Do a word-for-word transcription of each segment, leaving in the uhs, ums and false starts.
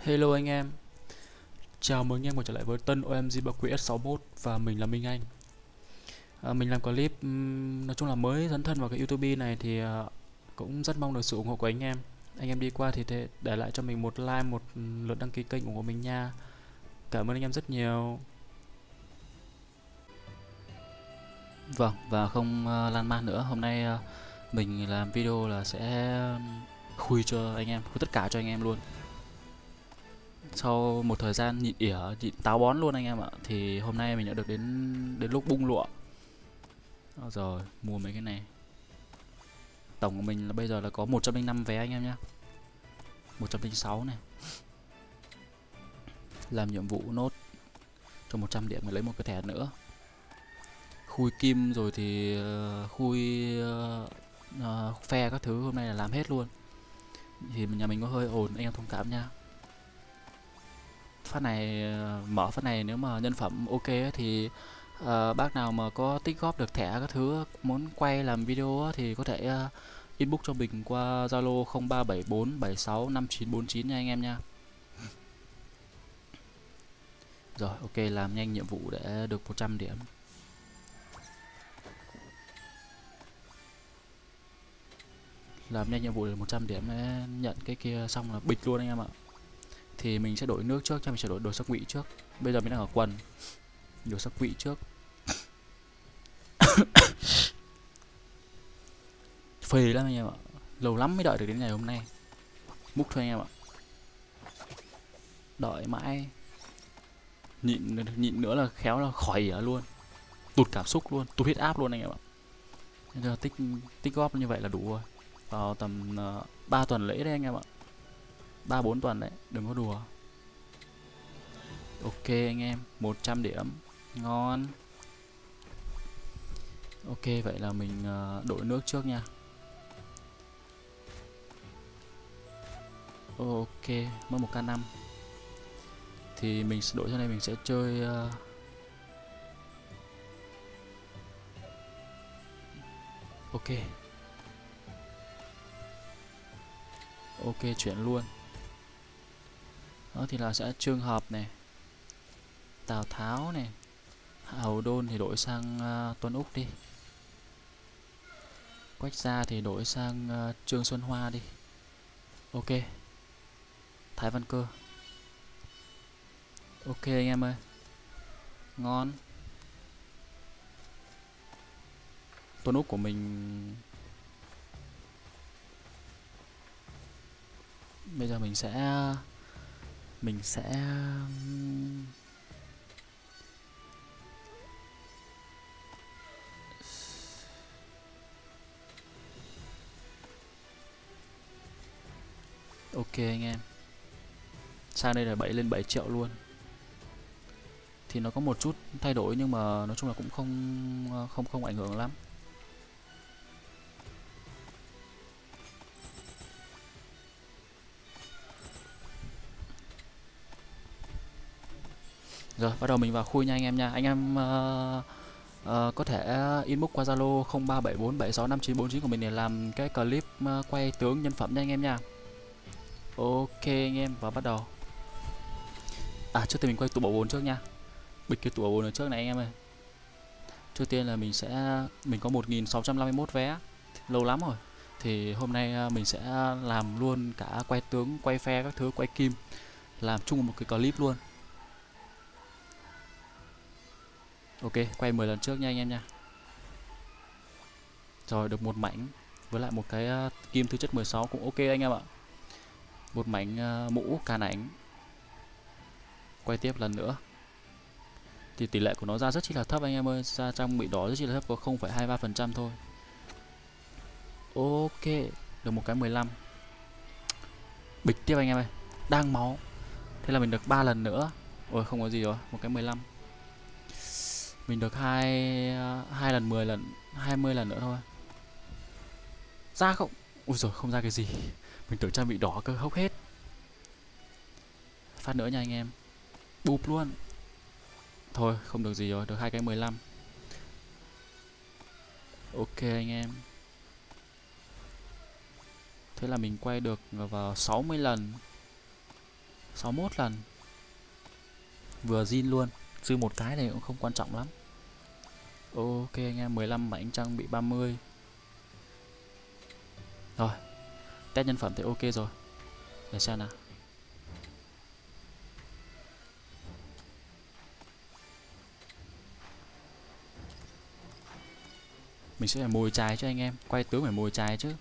Hello anh em, chào mừng anh em quay trở lại với tân o em giê Bạc Quý ét sáu mốt và mình là Minh Anh. À, mình làm clip ừm, nói chung là mới dấn thân vào cái YouTube này thì à, cũng rất mong được sự ủng hộ của anh em. Anh em đi qua thì để, để lại cho mình một like, một lượt đăng ký kênh ủng hộ mình nha. Cảm ơn anh em rất nhiều. Vâng, và không à, lan man nữa, hôm nay à, mình làm video là sẽ khui cho anh em, khui tất cả cho anh em luôn. Sau một thời gian nhịn ỉa, nhịn táo bón luôn anh em ạ, thì hôm nay mình đã được đến đến lúc bung lụa. Đó rồi, mua mấy cái này. Tổng của mình là bây giờ là có một trăm linh năm vé anh em nhé, một trăm linh sáu này. Làm nhiệm vụ nốt cho một trăm điểm để lấy một cái thẻ nữa. Khui kim rồi thì uh, khui uh, uh, phe các thứ hôm nay là làm hết luôn. Thì nhà mình có hơi ồn, anh em thông cảm nha. Phát này uh, mở phát này nếu mà nhân phẩm ok ấy, thì uh, bác nào mà có tích góp được thẻ các thứ muốn quay làm video ấy, thì có thể uh, inbox cho mình qua Zalo không ba bảy bốn bảy sáu năm chín bốn chín nha anh em nha. Rồi ok, làm nhanh nhiệm vụ để được một trăm điểm. Làm nhanh nhiệm vụ được một trăm điểm để nhận cái kia xong là bịch luôn anh em ạ. Thì mình sẽ đổi nước trước, cho mình sẽ đổi đồ sắc quỷ trước. Bây giờ mình đang ở quần. Đồ sắc quỷ trước. Phê lắm anh em ạ. Lâu lắm mới đợi được đến ngày hôm nay. Múc thôi anh em ạ. Đợi mãi. Nhịn nhịn nữa là khéo là khỏi ỉa luôn. Tụt cảm xúc luôn, tụt huyết áp luôn anh em ạ. Bây giờ tích tích góp như vậy là đủ rồi. Vào tầm uh, ba tuần lễ đấy anh em ạ. ba bốn tuần đấy, đừng có đùa. Ok anh em, một trăm điểm. Ngon. Ok, vậy là mình uh, đổi nước trước nha. Ok, mất một k năm. Thì mình sẽ đổi cho này, mình sẽ chơi uh... ok. Ok, chuyển luôn. Đó thì là sẽ trường hợp này, Tào Tháo này, Hầu Đôn thì đổi sang uh, Tuấn Úc đi. Quách Gia thì đổi sang uh, Trương Xuân Hoa đi. Ok. Thái Văn Cơ. Ok anh em ơi. Ngon. Tuấn Úc của mình bây giờ mình sẽ mình sẽ ok anh em. Sang đây là bảy lên bảy triệu luôn. Thì nó có một chút thay đổi nhưng mà nói chung là cũng không không không ảnh hưởng lắm. Rồi, bắt đầu mình vào khui nha anh em nha. Anh em uh, uh, có thể inbox qua Zalo không ba bảy bốn bảy sáu năm chín bốn chín của mình để làm cái clip uh, quay tướng nhân phẩm nha anh em nha. Ok anh em, và bắt đầu. À, trước tiên mình quay tụ bảo bồn trước nha. Bịch cái tụ bảo bồn ở trước này anh em ơi. Trước tiên là mình sẽ mình có một nghìn sáu trăm năm mươi mốt vé, lâu lắm rồi. Thì hôm nay mình sẽ làm luôn cả quay tướng, quay phe các thứ, quay kim, làm chung một cái clip luôn. Ok, quay mười lần trước nha anh em nha. Rồi, được một mảnh với lại một cái uh, kim thứ chất mười sáu cũng ok anh em ạ. Một mảnh uh, mũ càn ảnh. Quay tiếp lần nữa. Thì tỷ lệ của nó ra rất chi là thấp anh em ơi, ra trong bị đỏ rất chi là thấp, có không phẩy hai mươi ba phần trăm thôi. Ok, được một cái mười lăm. Bịch tiếp anh em ơi. Đang máu. Thế là mình được ba lần nữa. Ôi không có gì rồi, một cái mười lăm. Mình được hai hai lần mười lần, hai mươi lần nữa thôi. Ra không? Ui rồi không ra cái gì. Mình tưởng trang bị đỏ cơ, hốc hết. Phát nữa nha anh em. Bụp luôn. Thôi không được gì rồi, được hai cái mười lăm. Ok anh em. Thế là mình quay được vào sáu mươi lần. sáu mươi mốt lần. Vừa zin luôn. Dư một cái này cũng không quan trọng lắm. Ok anh em, mười lăm mảnh trang bị ba mươi. Rồi, test nhân phẩm thì ok rồi. Để xem nào. Mình sẽ phải mồi chài cho anh em, quay tướng phải mồi chài chứ.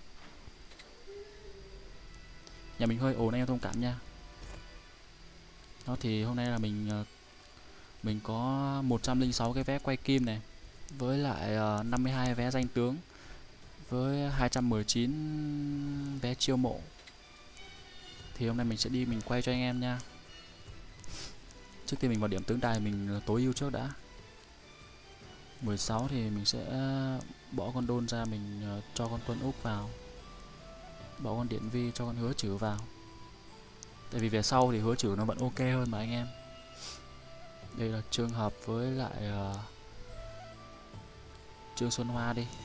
Nhà mình hơi ồn anh em thông cảm nha. Đó thì hôm nay là mình mình có một trăm lẻ sáu cái vé quay kim này, với lại uh, năm mươi hai vé danh tướng, với hai trăm mười chín vé chiêu mộ. Thì hôm nay mình sẽ đi mình quay cho anh em nha. Trước tiên mình vào điểm tướng đài mình tối ưu trước đã. mười sáu thì mình sẽ bỏ con đôn ra, mình uh, cho con Tuân Úc vào, bỏ con Điện Vi cho con Hứa Chử vào. Tại vì về sau thì Hứa Chử nó vẫn ok hơn mà anh em. Đây là trường hợp với lại uh, Trương Xuân Hoa đi.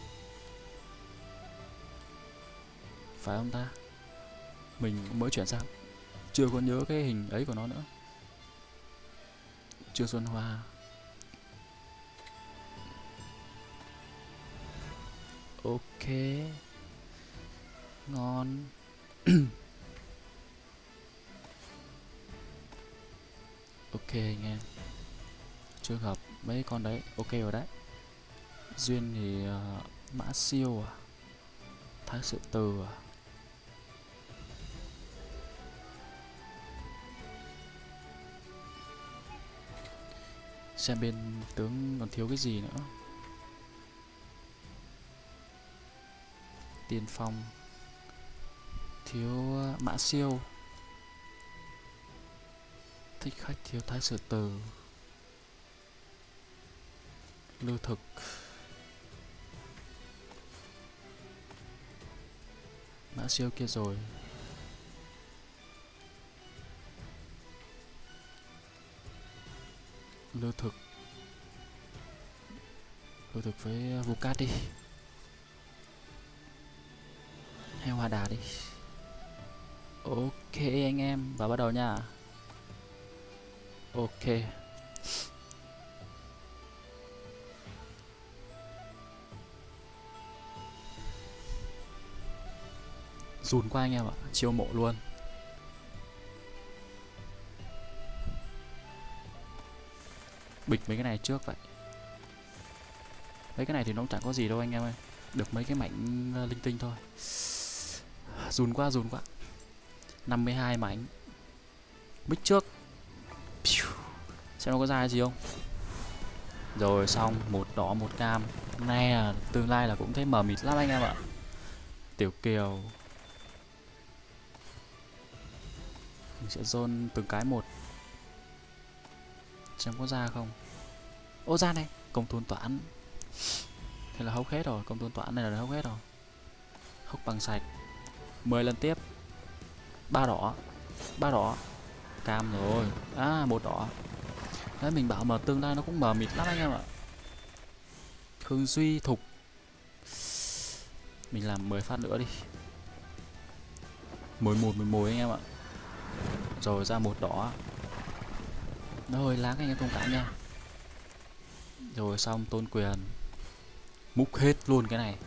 Phải không ta? Mình mới chuyển sang, chưa có nhớ cái hình ấy của nó nữa. Trương Xuân Hoa. Ok. Ngon. Ok anh em. Trường hợp mấy con đấy ok rồi đấy. Duyên thì uh, Mã Siêu à, Thái Sự Từ à. Xem bên tướng còn thiếu cái gì nữa. Tiên Phong thiếu uh, Mã Siêu. Thích Khách thiếu Thái Sử Từ. Lưu Thực Mã Siêu kia rồi. Lưu Thực Lưu Thực với Vucat đi, hay Hoa Đà đi. Ok anh em, và bắt đầu nha. Ok. Dùn qua anh em ạ, chiêu mộ luôn. Bịch mấy cái này trước vậy. Mấy cái này thì nó chẳng có gì đâu anh em ơi, được mấy cái mảnh uh, linh tinh thôi. Dùn qua dùn qua. Năm mươi hai mảnh. Bích trước. Xem nó có ra gì không. Rồi xong, một đỏ một cam. Hôm nay là tương lai là cũng thấy mờ mịt lắm anh em ạ. Tiểu Kiều. Mình sẽ zone từng cái một, xem có ra không. Ô ra này, công tôn toán. Thế là hốc hết rồi, công tôn toán này là hốc hết rồi. Hốc bằng sạch. mười lần tiếp. Ba đỏ. Ba đỏ. Cam rồi. À, một đỏ. Đấy, mình bảo mà tương lai nó cũng mờ mịt lắm anh em ạ. Khương Duy, Thục. Mình làm mười phát nữa đi. mười một, mười một anh em ạ. Rồi ra một đỏ. Nó hơi láng anh em thông cảm nha. Rồi xong Tôn Quyền. Múc hết luôn cái này.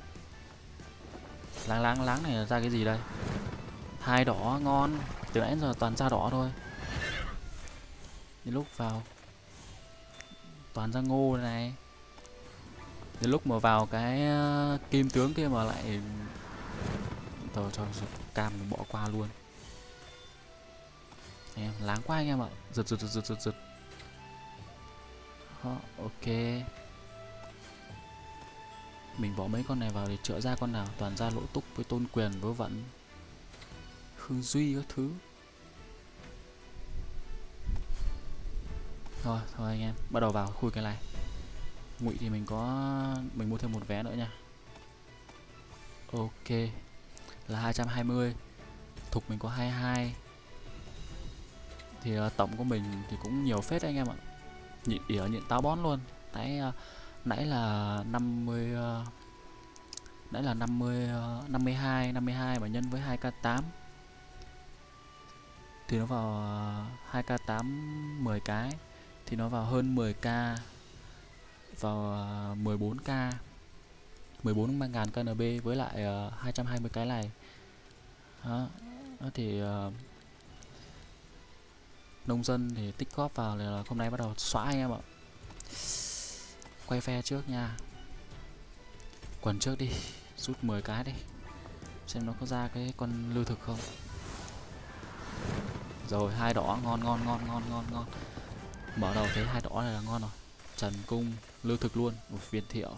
Láng láng láng này là ra cái gì đây? Hai đỏ ngon. Từ nãy giờ toàn ra đỏ thôi. Đến lúc vào toàn ra ngô này. Đến lúc mà vào cái uh, kim tướng kia mà lại thôi cho cam mình bỏ qua luôn. Em láng quá anh em ạ. Giật giật giật giật giật giật. Đó, ok. Mình bỏ mấy con này vào để trợ ra con nào. Toàn ra Lỗ Túc với Tôn Quyền vớ vẩn, Khương Duy các thứ. Thôi thôi anh em, bắt đầu vào khui cái này. Ngụy thì mình có, mình mua thêm một vé nữa nha. Ok, là hai trăm hai mươi. Thục mình có hai mươi hai. Thì uh, tổng của mình thì cũng nhiều phết anh em ạ. Nhịn ỉa nhịn táo bón luôn. Nãy uh, nãy là năm mươi uh, nãy là năm mươi uh, năm mươi hai, năm mươi hai mà nhân với hai k tám. thì nó vào hai k tám mười cái thì nó vào hơn mười k, vào mười bốn k, mười bốn ngàn ca en bê với lại uh, hai trăm hai mươi cái này. Đó, đó thì uh, nông dân thì tích góp vào là hôm nay bắt đầu xóa anh em ạ. Quay phe trước nha, quần trước đi, rút mười cái đi, xem nó có ra cái con lưu thực không. Rồi hai đỏ, ngon ngon ngon ngon ngon ngon. Mở đầu thấy hai đỏ này là ngon rồi. Trần cung lưu thực luôn, một viên thiệu.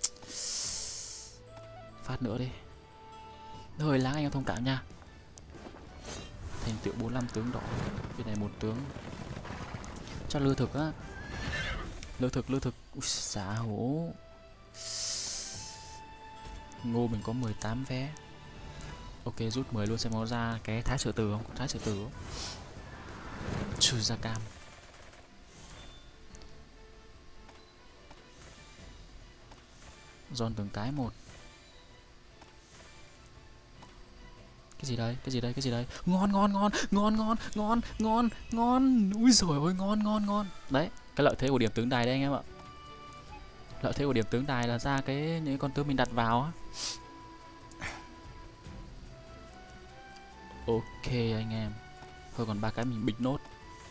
Phát nữa đi, hơi láng anh em thông cảm nha. Thành tựu bốn mươi lăm tướng đỏ, bên này một tướng cho lưu thực á. Lưu thực lưu thực, ui xả hổ. Ngô mình có mười tám vé. Ok, rút mười luôn xem có ra cái thái sử tử không, thái sử tử không. Trừ ra cam. Giòn từng cái một. Cái gì đây, cái gì đây, cái gì đây. Ngon ngon ngon, ngon ngon, ngon, ngon, ngon. Ui dồi ôi, ngon ngon ngon. Đấy, cái lợi thế của điểm tướng đài đây anh em ạ. Lợi thế của điểm tướng đài là ra cái những con tướng mình đặt vào á. Ok anh em. Thôi còn ba cái mình bịch nốt.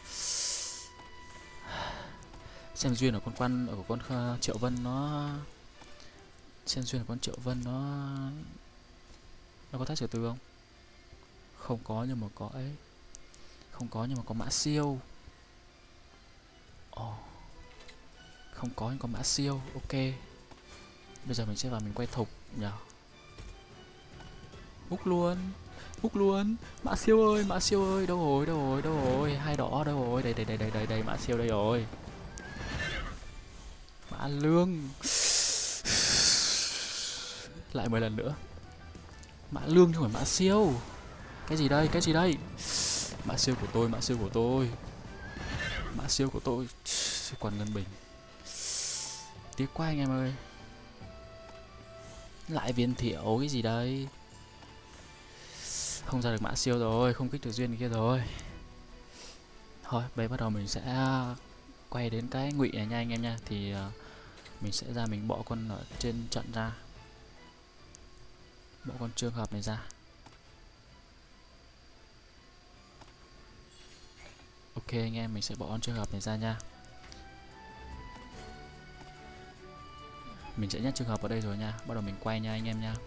Xem duyên ở con quan ở con uh, Triệu Vân nó xem duyên ở con Triệu Vân nó nó có thái sử tử không? Không có nhưng mà có ấy. Không có nhưng mà có mã siêu. Ồ. Oh. Không có nhưng có mã siêu. Ok. Bây giờ mình sẽ vào mình quay thục nhờ. Hút luôn. Hút luôn. Mã siêu ơi, mã siêu ơi, đâu rồi, đâu rồi, đâu rồi, hai đỏ đâu rồi, đây đây đây đây đây đây mã siêu đây rồi. Mã lương. Lại mười lần nữa. Mã lương chứ không phải mã siêu. Cái gì đây, cái gì đây? Mã siêu của tôi, mã siêu của tôi. Mã siêu của tôi. Còn ngân bình. Tiếc quá anh em ơi. Lại viên thiệu cái gì đây? Không ra được mã siêu rồi, không kích được duyên kia rồi. Thôi, bây bắt đầu mình sẽ quay đến cái ngụy này nha anh em nha. Thì uh, mình sẽ ra mình bỏ con ở trên trận ra. Bỏ con trường hợp này ra. Ok anh em, mình sẽ bỏ con trường hợp này ra nha. Mình sẽ nhét trường hợp ở đây rồi nha. Bắt đầu mình quay nha anh em nha.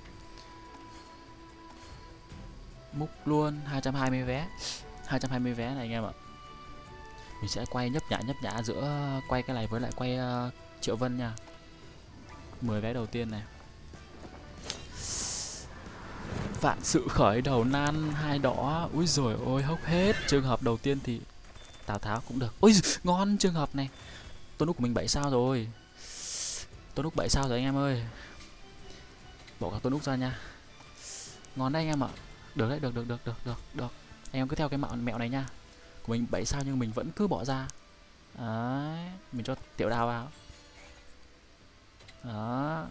Múc luôn hai trăm hai mươi vé. hai trăm hai mươi vé này anh em ạ. Mình sẽ quay nhấp nhả nhấp nhả giữa quay cái này với lại quay uh, Triệu Vân nha. mười vé đầu tiên này. Vạn sự khởi đầu nan hai đỏ. Úi rồi ôi hốc hết. Trường hợp đầu tiên thì Tào Tháo cũng được. Ôi ngon trường hợp này. Tôn Úc của mình bảy sao rồi. Tôn Úc bảy sao rồi anh em ơi. Bỏ cả Tôn Úc ra nha. Ngon đấy anh em ạ. Được đấy, được được được được được được. Anh em cứ theo cái mạo mẹo này nha. Của mình bảy sao nhưng mình vẫn cứ bỏ ra. Đấy, mình cho tiểu đào vào. Đó.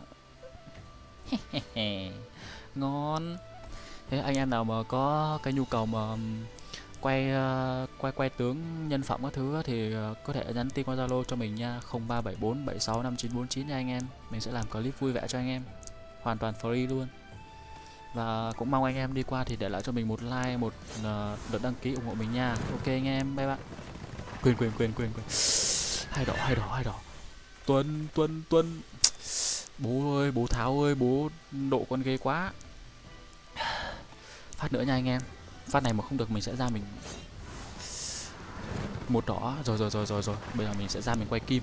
Ngon. Thế anh em nào mà có cái nhu cầu mà quay uh, quay quay tướng nhân phẩm các thứ thì uh, có thể nhắn tin qua Zalo cho mình nha, không ba bảy bốn bảy sáu năm chín bốn chín nha anh em. Mình sẽ làm clip vui vẻ cho anh em. Hoàn toàn free luôn. Và cũng mong anh em đi qua thì để lại cho mình một like, một uh, lượt đăng ký ủng hộ mình nha. Ok anh em, bye bye. Quên quên quên quên quên. Hai đỏ, hai đỏ, hai đỏ. Tuân, Tuân, Tuân. Bố ơi, bố Tháo ơi, bố độ con ghê quá. Phát nữa nha anh em. Phát này mà không được mình sẽ ra mình một đỏ. Rồi rồi rồi rồi rồi. Bây giờ mình sẽ ra mình quay kim.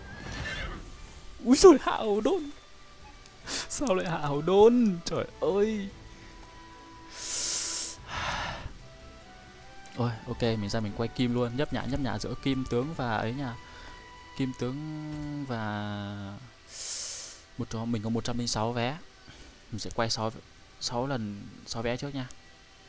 Úi rồi hạ hầu đôn. Sao lại hạ hầu đôn? Trời ơi. Ôi ok, mình ra mình quay kim luôn. Nhấp nhả nhấp nhả giữa kim tướng và ấy nha. Kim tướng và một cho mình có một trăm lẻ sáu vé. Mình sẽ quay sáu sáu lần sáu vé trước nha.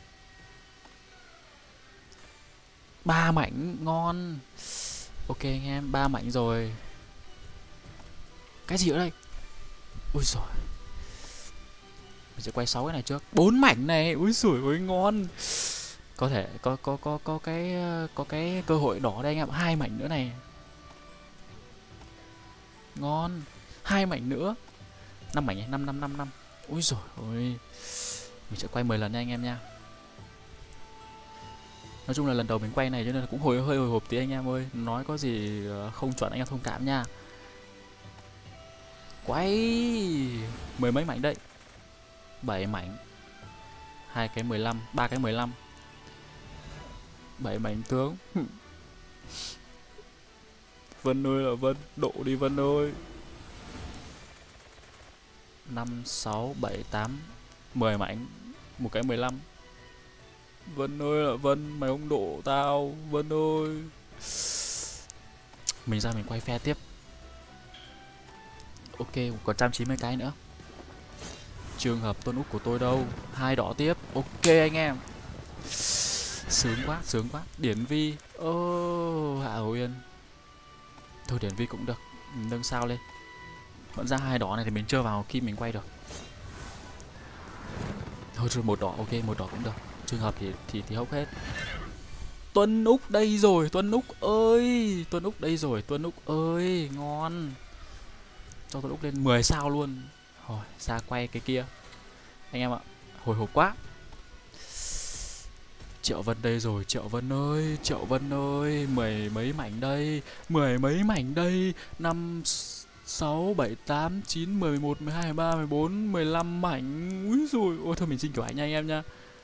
Ba mảnh ngon. Ok anh em, ba mảnh rồi. Cái gì ở đây? Ui giời. Mình sẽ quay sáu cái này trước. Bốn mảnh này. Ui giời ơi ngon. Có thể có có có có cái có cái cơ hội đỏ đây anh em, hai mảnh nữa này. Ngon. Hai mảnh nữa. Năm mảnh này, năm năm năm năm. Ui giời ơi. Mình sẽ quay mười lần nha anh em nha. Nói chung là lần đầu mình quay này cho nên là cũng hồi hơi hồi hộp tí anh em ơi. Nói có gì không chuẩn anh em thông cảm nha. Quay mười mấy mảnh đây. bảy mảnh. Hai cái mười lăm, ba cái mười lăm. bảy mảnh tướng. Vân ơi là Vân, độ đi Vân ơi. Năm, sáu, bảy, tám, mười mảnh. Một cái mười lăm. Vân ơi là Vân, mày không độ tao, Vân ơi. Mình ra mình quay phe tiếp. Ok, còn một trăm chín mươi cái nữa. Trường hợp Tuân Úc của tôi đâu. Hai đỏ tiếp. Ok anh em. Sướng quá, sướng quá. Điển Vi. Ô, oh, Hạ Hầu Yên. Thôi Điển Vi cũng được. Mình nâng sao lên. Vẫn ra hai đỏ này thì mình chưa vào khi mình quay được. Thôi rồi một đỏ, ok, một đỏ cũng được. Trường hợp thì thì thì hốc hết. Tuân Úc đây rồi, Tuân Úc ơi. Tuân Úc đây rồi, Tuân Úc ơi, ngon. Cho Tuân Úc lên mười sao luôn. Rồi, ra quay cái kia. Anh em ạ, hồi hộp quá. Triệu Vân đây rồi, Triệu Vân ơi, Triệu Vân ơi, mười mấy mảnh đây, mười mấy mảnh đây, năm, sáu, bảy, tám, chín, mười, mười một, mười hai, mười ba, mười bốn, mười lăm mảnh. Úi dồi ôi, thôi mình xin kiểu ảnh nha anh em nha.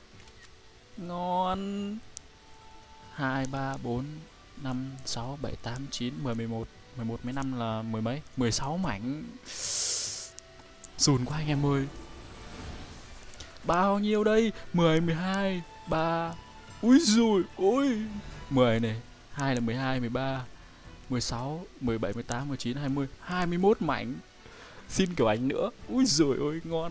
Ngon. Hai, ba, bốn, năm, sáu, bảy, tám, chín, mười, mười một, mười một, mười lăm là mười mấy, mười sáu mảnh. Dùn quá anh em ơi. Bao nhiêu đây? mười, mười hai, ba. Úi dồi ôi. mười này, hai là mười hai, mười ba, mười sáu, mười bảy, mười tám, mười chín, hai mươi, hai mươi mốt mảnh. Xin kiểu ảnh nữa. Úi dồi ôi, ngon.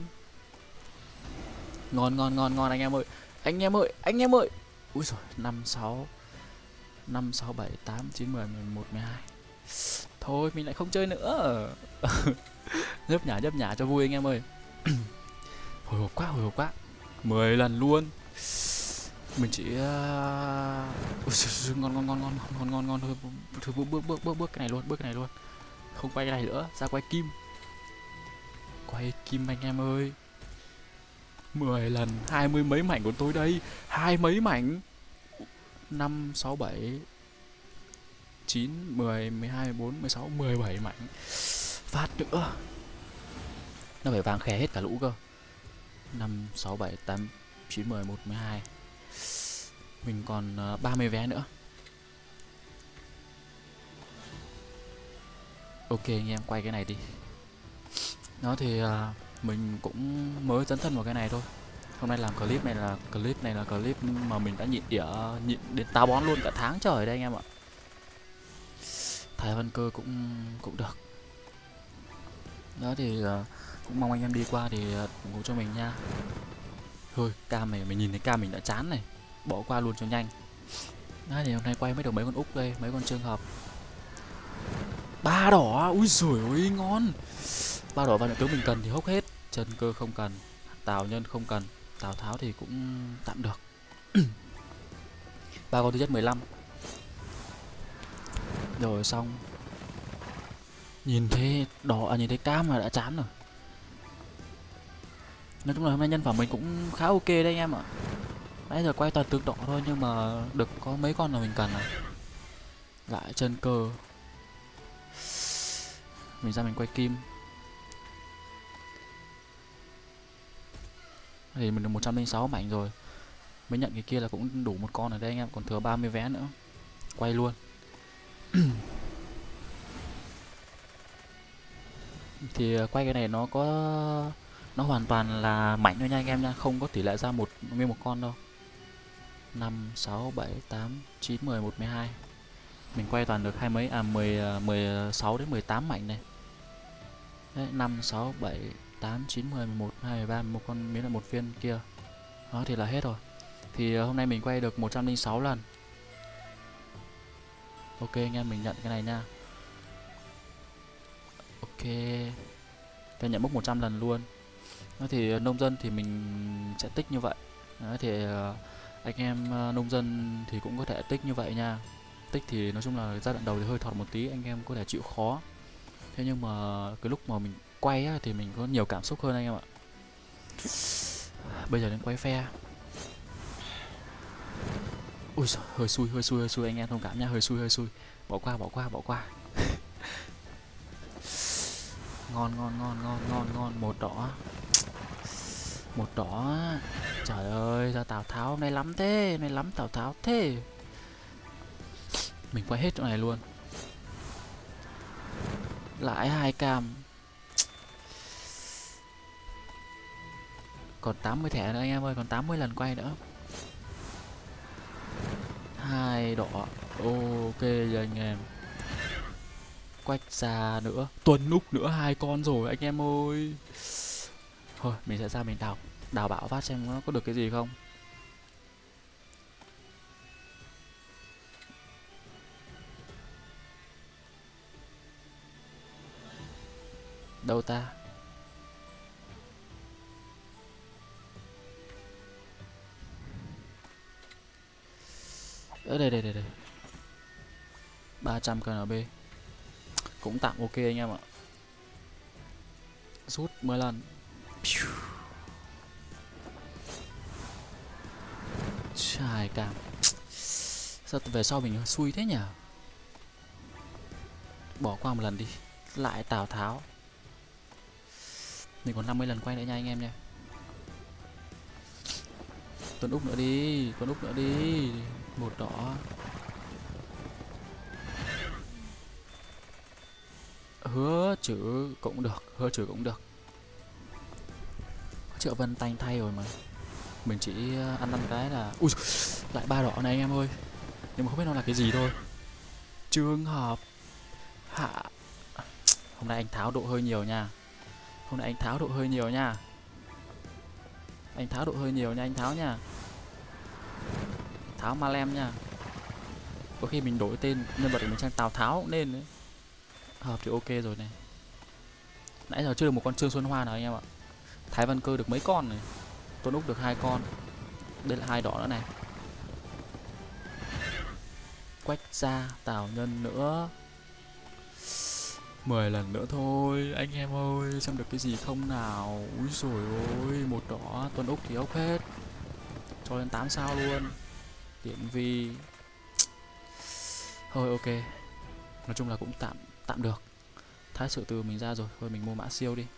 Ngon ngon ngon ngon anh em ơi. Anh em ơi, anh em ơi. Úi dồi, năm, sáu, năm, sáu, bảy, tám, chín, mười, mười một, mười hai. Thôi mình lại không chơi nữa. Nhấp nhả nhấp nhả cho vui anh em ơi. Hồi hộp quá, hồi hộp quá. mười lần luôn. Mình chỉ uh... Ui, ngon ngon ngon ngon ngon ngon ngon thôi. Thôi bước bước bước bước bước cái này luôn, bước cái này luôn. Không quay cái này nữa, ra quay kim. Quay kim anh em ơi. mười lần, hai mươi mấy mảnh của tôi đây. Hai mấy mảnh. Năm, sáu, bảy, chín, mười, mười hai, mười bốn, mười sáu, mười bảy mảnh. Phát nữa. Nó phải vàng khè hết cả lũ cơ. Năm, sáu, bảy, tám, chín, mười, mười một, mười hai. Mình còn uh, ba mươi vé nữa. Ok anh em, quay cái này đi. Đó thì uh, mình cũng mới dấn thân vào cái này thôi. Hôm nay làm clip này là clip này là clip mà mình đã nhịn đĩa, nhịn đến táo bón luôn cả tháng trời đây anh em ạ. Thái Văn Cơ cũng cũng được. Đó thì uh, cũng mong anh em đi qua thì uh, ủng hộ cho mình nha. Thôi cam này mình nhìn thấy cam mình đã chán này, bỏ qua luôn cho nhanh. Đó thì hôm nay quay mới được mấy con úc đây, mấy con trường hợp. Ba đỏ, ui giời ơi ngon. Ba đỏ và những tướng mình cần thì hốc hết. Chân Cơ không cần, Tào Nhân không cần, Tào Tháo thì cũng tạm được. Ba con thứ nhất mười lăm. Rồi xong. Nhìn thấy đỏ, à nhìn thấy cam mà đã chán rồi. Nói chung là hôm nay nhân phẩm mình cũng khá ok đấy anh em ạ. Nãy giờ quay toàn tướng đỏ thôi nhưng mà được có mấy con là mình cần này. Lại Chân Cơ. Mình ra mình quay kim. Thì mình được một trăm lẻ sáu mảnh rồi. Mới nhận cái kia là cũng đủ một con ở đây anh em, còn thừa ba mươi vé nữa. Quay luôn. Thì quay cái này nó có, nó hoàn toàn là mảnh thôi nha anh em nha, không có tỷ lệ ra một nguyên một con đâu. Năm, sáu, bảy, tám, chín, mười, mười một, mười hai. Mình quay toàn được hai mấy, à mười, mười sáu đến mười tám mảnh này. Đấy, năm, sáu, bảy, tám, chín, mười, mười một, mười hai, mười ba, một con miếng là một viên kia. Đó thì là hết rồi. Thì hôm nay mình quay được một trăm lẻ sáu lần. Ok anh em, mình nhận cái này nha. Ok. Tôi nhận mốc một trăm lần luôn. Đó thì nông dân thì mình sẽ tích như vậy. Đó thì Anh em ờ, nông dân thì cũng có thể tích như vậy nha. Tích thì nói chung là giai đoạn đầu thì hơi thọt một tí, anh em có thể chịu khó. Thế nhưng mà cái lúc mà mình quay á, thì mình có nhiều cảm xúc hơn anh em ạ. Bây giờ đến quay phe. Ui giời, hơi xui, hơi xui, hơi xui anh em thông cảm nha, hơi xui, hơi xui. Bỏ qua, bỏ qua, bỏ qua. Ngon, ngon, ngon, ngon, ngon, ngon, một đỏ. Một đỏ. Trời ơi, ra Tào Tháo hôm nay lắm thế, hôm nay lắm Tào Tháo thế. Mình quay hết chỗ này luôn. Lại hai cam. Còn tám mươi thẻ nữa anh em ơi, còn tám mươi lần quay nữa. Hai đỏ. Ok rồi anh em. Quách ra nữa, Tuần Úc nữa, hai con rồi anh em ơi. Thôi mình sẽ ra mình đào đào bảo phát xem nó có được cái gì không. Đâu ta? Ở đây đây đây đây. ba trăm ca en bê. Cũng tạm ok anh em ạ. Rút mười lần. Chài cảm. Sao về sau mình xui thế nhỉ? Bỏ qua một lần đi. Lại Tào Tháo. Mình còn năm mươi lần quay nữa nha anh em nha. Tuần Úc nữa đi, Tuần Úc nữa đi. Một đỏ. Hứa chữ cũng được, hứa chữ cũng được. Triệu Vân tanh thay rồi mà. Mình chỉ ăn ăn cái là ui lại ba đỏ này anh em ơi. Nhưng mà không biết nó là cái gì thôi. Trường hợp hạ. Hôm nay anh tháo độ hơi nhiều nha. Hôm nay anh tháo độ hơi nhiều nha. Anh tháo độ hơi nhiều nha, anh tháo nha. Tháo Malem nha. Có khi mình đổi tên nhân vật của mình sang Tào Tháo cũng nên đấy. Hợp thì ok rồi này. Nãy giờ chưa được một con Trương Xuân Hoa nào anh em ạ. Thái Văn Cơ được mấy con này. Tuấn Úc được hai con. Đây là hai đỏ nữa này. Quách gia, Tào Nhân nữa. mười lần nữa thôi anh em ơi, xem được cái gì không nào. Úi rồi ôi, một đỏ. Tuấn Úc thì ốc hết. Cho lên tám sao luôn. Điển Vi. Thôi ok. Nói chung là cũng tạm tạm được. Thái Sử Từ mình ra rồi, thôi mình mua mã siêu đi.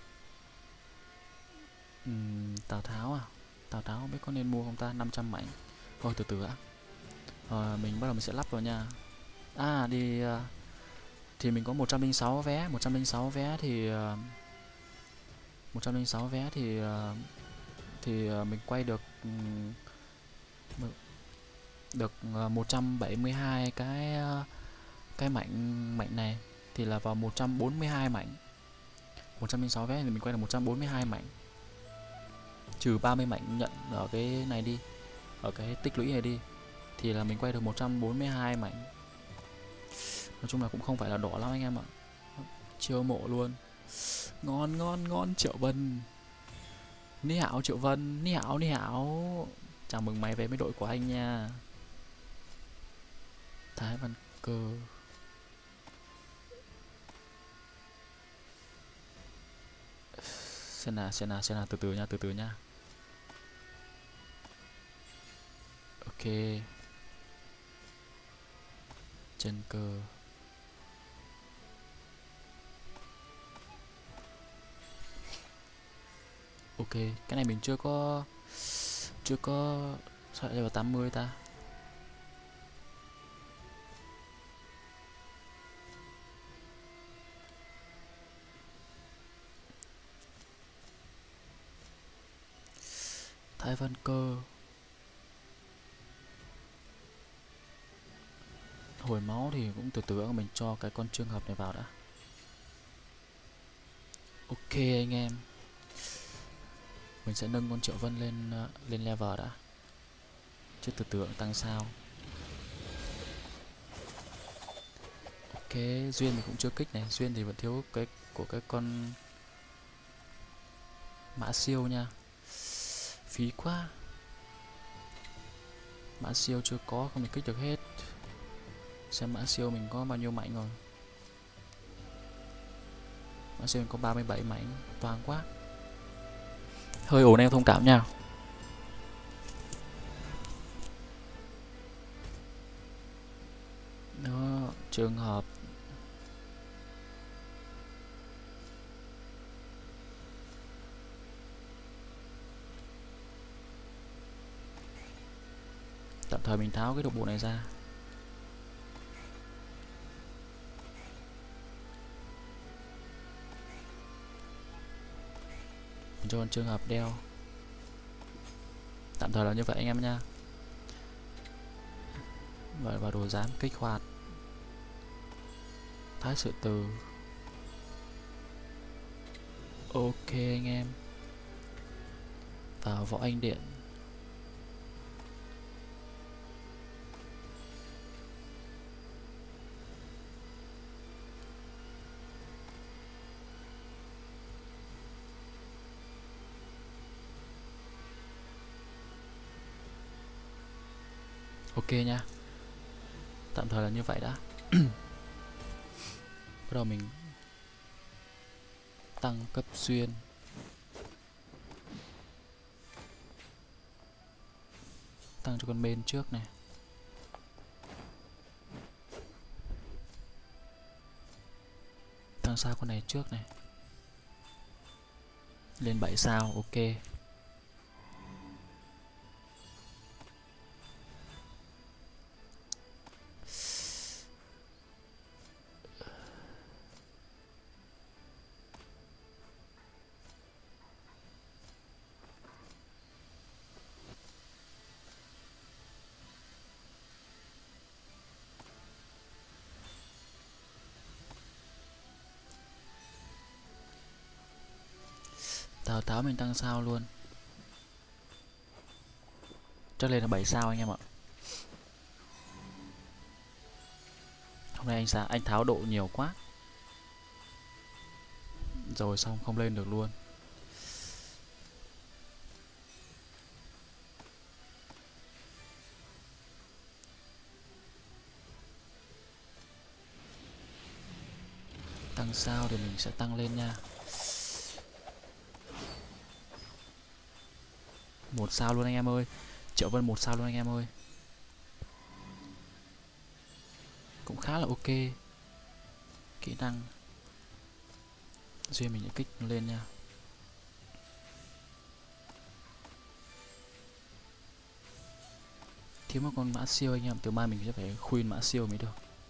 Uhm, Tào Tháo à? Tào Tháo không biết có nên mua không ta? năm trăm mảnh. Thôi từ từ đã. Rồi mình bắt đầu mình sẽ lắp vào nha. À đi uh, thì mình có một trăm linh sáu vé, một trăm linh sáu vé thì uh, một trăm linh sáu vé thì uh, thì uh, mình quay được um, được uh, một trăm bảy mươi hai cái uh, cái mảnh mảnh này thì là vào một trăm bốn mươi hai mảnh. một trăm linh sáu vé thì mình quay được một trăm bốn mươi hai mảnh. Trừ ba mươi mảnh nhận ở cái này đi, ở cái tích lũy này đi thì là mình quay được một trăm bốn mươi hai mảnh. Nói chung là cũng không phải là đỏ lắm anh em ạ. Chiêu mộ luôn. Ngon ngon ngon Triệu Vân. Ni hảo Triệu Vân, ni hảo ni hảo. Chào mừng mày về với đội của anh nha. Thái Văn Cơ. Xem nào, xem nào, xem nào, từ từ nha, từ từ nha. Ok. Chân cơ. Ok, cái này mình chưa có chưa có sao lại vào tám mươi ta. Thái Văn Cơ. Hồi máu thì cũng từ từ mình cho cái con trường hợp này vào đã. Ok anh em. Mình sẽ nâng con Triệu Vân lên uh, lên level đã. Chứ từ từ tăng sao. Ok, duyên mình cũng chưa kích này, duyên thì vẫn thiếu cái của cái con mã siêu nha. Phí quá. Mã siêu chưa có, không thể kích được hết. Xem mã siêu mình có bao nhiêu mảnh rồi. Mã siêu mình có ba mươi bảy mảnh, toang quá. Hơi ổn em thông cảm nha. Đó, trường hợp tạm thời mình tháo cái độc bộ này ra. Mình cho trường hợp đeo. Tạm thời là như vậy anh em nha. Và vào đồ giám kích hoạt. Thái sự từ. Ok anh em. Vào võ anh điện. Ok nha. Tạm thời là như vậy đã. Bắt đầu mình tăng cấp xuyên. Tăng cho con bên trước này. Tăng sao con này trước này. Lên bảy sao, ok. Tào Tháo mình tăng sao luôn. Chắc lên là bảy sao anh em ạ. Hôm nay anh sao anh tháo độ nhiều quá. Rồi xong không lên được luôn. Tăng sao thì mình sẽ tăng lên nha. Một sao luôn anh em ơi. Triệu Vân một sao luôn anh em ơi. Cũng khá là ok. Kỹ năng duyên mình sẽ kích nó lên nha. Thiếu một con mã siêu anh em, từ mai mình sẽ phải khuyên mã siêu mới được.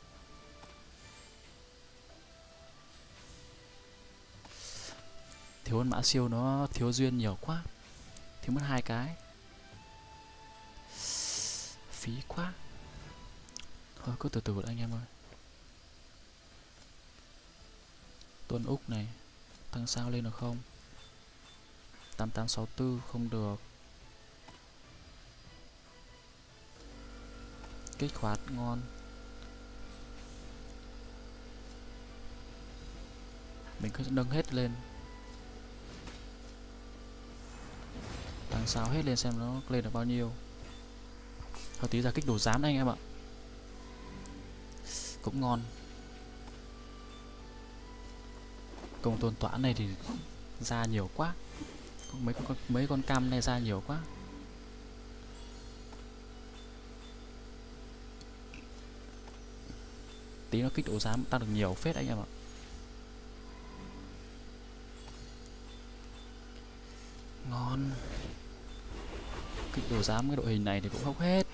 Thiếu con mã siêu nó thiếu duyên nhiều quá. Thiếu mất hai cái. Phí quá. Thôi cứ từ từ anh em ơi. Tuân Úc này. Tăng sao lên được không? Tám tám sáu tư không được. Kích hoạt ngon. Mình cứ nâng hết lên. Tăng sao hết lên xem nó lên được bao nhiêu. Thôi tí ra kích đồ giám đấy anh em ạ. Cũng ngon. Công tôn toán này thì ra nhiều quá. Mấy con mấy con cam này ra nhiều quá. Tí nó kích độ giám tăng được nhiều phết anh em ạ. Ngon. Kích độ giám cái đội hình này thì cũng hốc hết.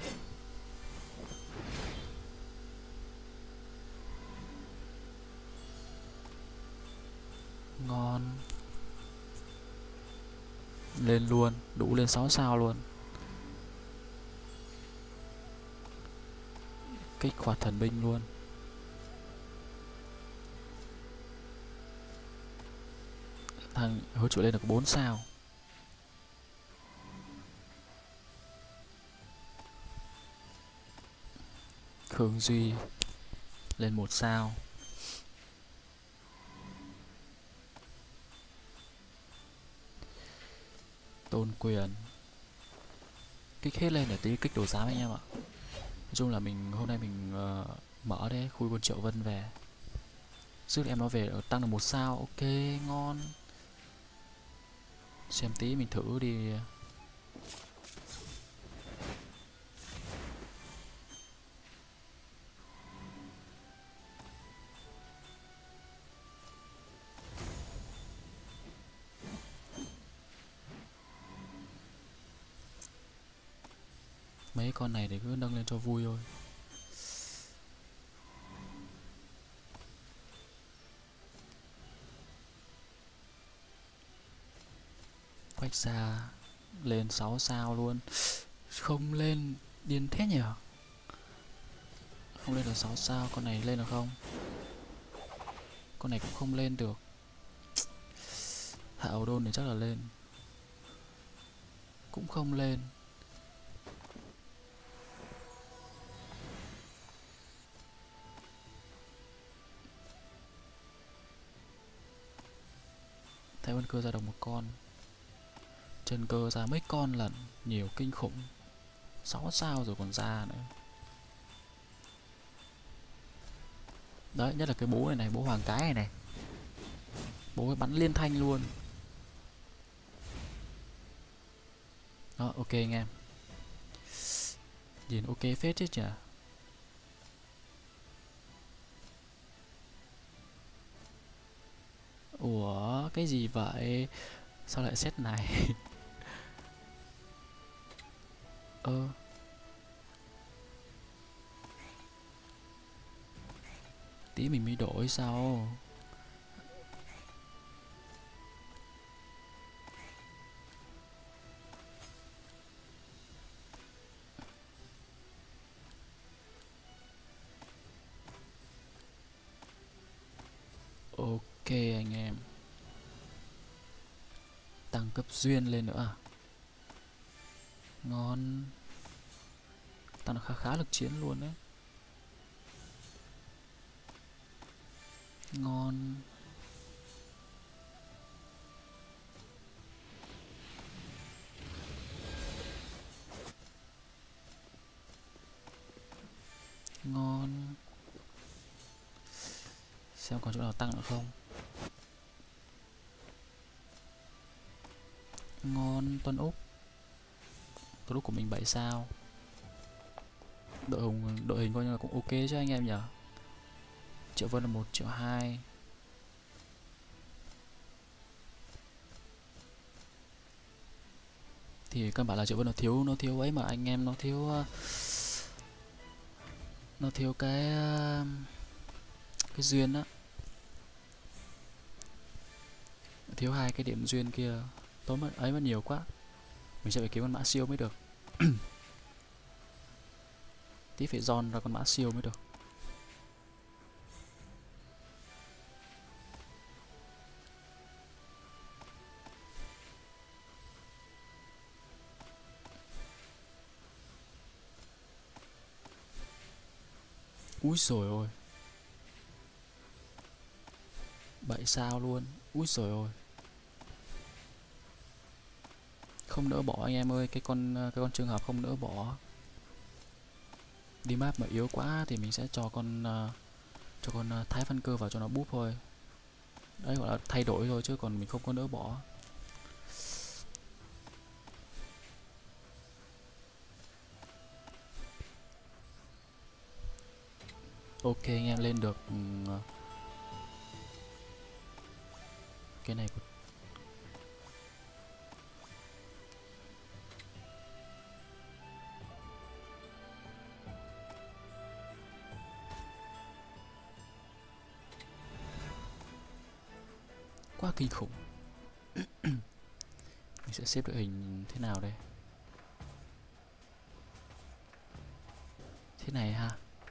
Ngon. Lên luôn, đủ lên sáu sao luôn. Kích hoạt thần binh luôn. Thằng hỗ trợ lên được bốn sao. Khương Duy lên một sao. Tôn Quyền kích hết lên để tí kích đồ giám anh em ạ. Nói chung là mình hôm nay mình uh, mở đấy khui con Triệu Vân về. Sức em nó về tăng được một sao, ok ngon. Xem tí mình thử đi. Mấy con này để cứ nâng lên cho vui thôi. Quách xa lên sáu sao luôn. Không lên, điên thế nhỉ. Không lên được sáu sao, con này lên được không? Con này cũng không lên được. Hạ ẩu đôn thì chắc là lên. Cũng không lên. Thái Vân Cơ ra được một con. Chân Cơ ra mấy con lần, nhiều kinh khủng. Sáu sao rồi còn ra nữa. Đấy, nhất là cái bố này này, bố hoàng cái này này. Bố ấy bắn liên thanh luôn. Đó, ok anh em. Nhìn ok phết chứ chả. Ủa, cái gì vậy? Sao lại set này? Ơ. Tí mình mới đổi sao? Ok anh em. Tăng cấp duyên lên nữa à? Ngon. Tăng được khá khá lực chiến luôn đấy. Ngon. Ngon. Xem còn chỗ nào tăng nữa không. Ngon. Tuân Úc. Tuân Úc của mình bảy sao. Đội hình, đội hình coi như là cũng ok chứ anh em nhỉ. Triệu Vân là một triệu hai. Thì căn bản là Triệu Vân nó thiếu, nó thiếu ấy mà anh em, nó thiếu uh, nó thiếu cái uh, cái duyên á. Thiếu hai cái điểm duyên kia. Tốn mất ấy mất nhiều quá. Mình sẽ phải kiếm con mã siêu mới được. Tí phải giòn ra con mã siêu mới được. Úi rồi ôi. Bảy sao luôn. Úi rồi ôi. Không nỡ bỏ anh em ơi, cái con cái con trường hợp không nỡ bỏ. Đi map mà yếu quá thì mình sẽ cho con uh, cho con uh, Thái Văn Cơ vào cho nó búp thôi. Đấy gọi là thay đổi thôi chứ còn mình không có nỡ bỏ. Ok anh em lên được uh, cái này của quá kinh khủng. Mình sẽ xếp đội hình thế nào đây? Thế này ha.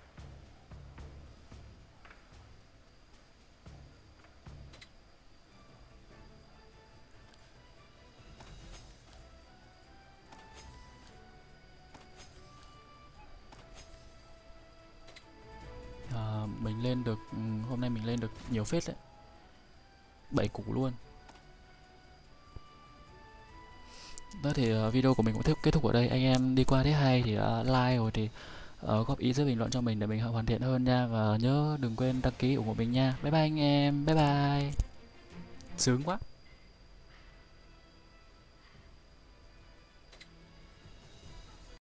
À, mình lên được hôm nay mình lên được nhiều phết đấy. Bảy củ luôn. Đó thì uh, video của mình cũng kết thúc ở đây. Anh em đi qua thấy hay thì uh, like rồi thì uh, góp ý dưới bình luận cho mình để mình hoàn thiện hơn nha. Và nhớ đừng quên đăng ký ủng hộ mình nha. Bye bye anh em, bye bye. Sướng quá.